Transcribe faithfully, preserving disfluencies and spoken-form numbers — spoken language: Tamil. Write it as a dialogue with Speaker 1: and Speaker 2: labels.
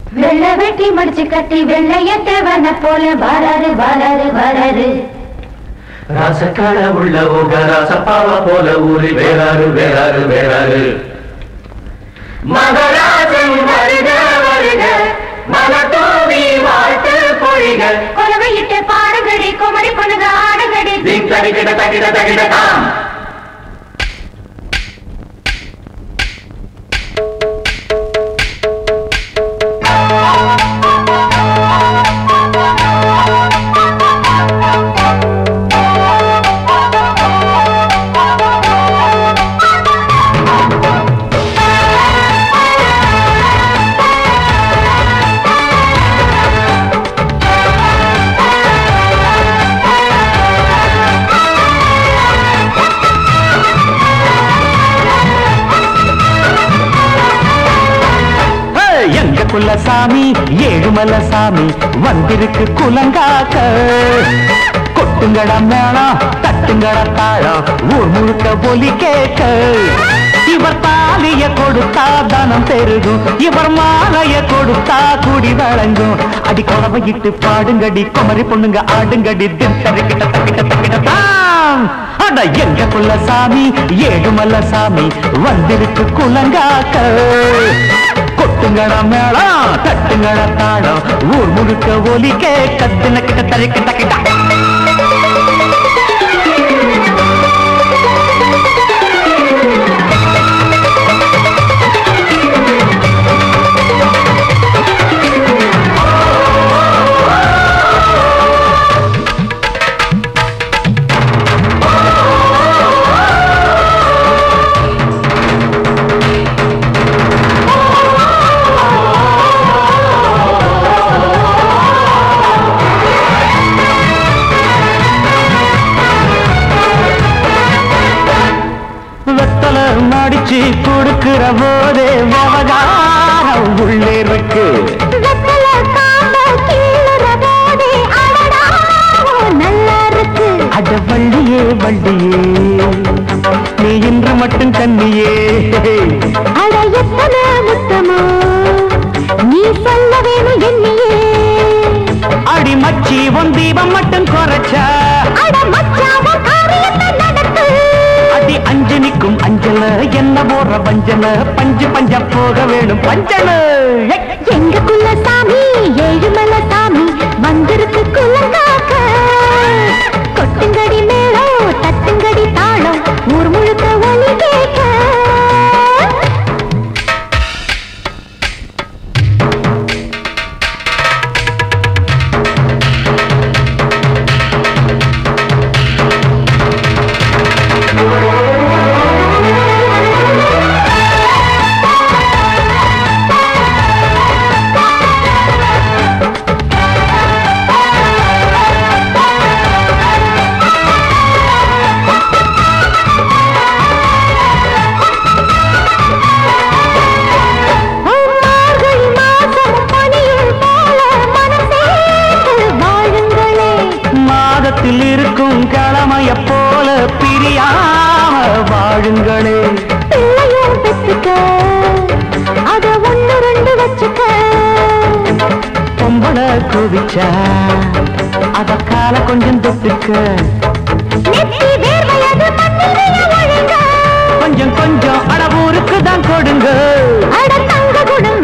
Speaker 1: வெள்ளை வெட்டி முடிச்சு கட்டி வெள்ளையத்தவன போல வராரு வராரு வராரு
Speaker 2: ராசக்கார உள்ள ஊக ராசப்பாவ போல ஊரி வேறாரு வேறாரு வேறாரு மகராஜன் வருக வருக மலத்தோவி வாழ்த்து பொழிக
Speaker 1: கொலவையிட்டு பாடுகடி குமரி பொண்ணுக ஆடுகடி
Speaker 2: தகிட தகிட தகிட தாம்
Speaker 3: குலசாமி ஏழுமல சாமி வந்திருக்கு குலங்காக்க கொட்டுங்கட மேளம் தட்டுங்கட தாளம் ஊர் முழுக்க ஒலி கேட்க இவர் தாலிய கொடுத்தா தனம் பெருகும் இவர் மாலைய கொடுத்தா குடி வழங்கும் அடி கொலவையிட்டு பாடுங்கடி குமரி பொண்ணுங்க ஆடுங்கடி திம் தரிக்கிட்ட தக்கிட்ட தக்கிட்ட தான் அட எங்க குலசாமி ஏழுமல சாமி வந்திருக்கு குலங்காக்க கொட்டுங்கட மேளம் தட்டுங்கட தாளம் ஊர் முழுக்க ஒலி கேட்க தினக்கிட்ட தரிக்கிட்ட கிட்ட கொடுக்கிற போதே விவகாரம் உள்ளே இருக்கு அட வள்ளியே வள்ளியே நீ இன்று மட்டும் கண்ணியே
Speaker 1: அட எத்தனை முத்தமோ நீ சொல்ல வேணும் என்னையே
Speaker 3: அடி மச்சி உன் தீபம் மட்டும் குறைச்சா
Speaker 1: அட மச்சாவ காரியத்தை நடத்து
Speaker 3: அடி அஞ்சனிக்கும் அஞ்சல என்ன போற பஞ்சல பஞ்சு பஞ்ச போக வேணும் பஞ்சல
Speaker 1: எங்க குலசாமி ஏழுமல சாமி வந்திருக்கு குலங்காக்க கொட்டுங்கடி மேளம் தட்டுங்கடி தாளம் ஊர் முழுக்க ஒலி கேட்க
Speaker 3: இருக்கும் கடமைய போல பிரியாம வாழுங்களே
Speaker 1: பிள்ளையும் பெற்றுக்க அத ஒண்ணு ரெண்டு வச்சுக்க
Speaker 3: பொம்பளை குதிச்சா அத கால கொஞ்சம் தொட்டுக்க கொஞ்சம் கொஞ்சம் அளவூருக்கு தான் கொடுங்க
Speaker 1: அட தங்க குடுங்க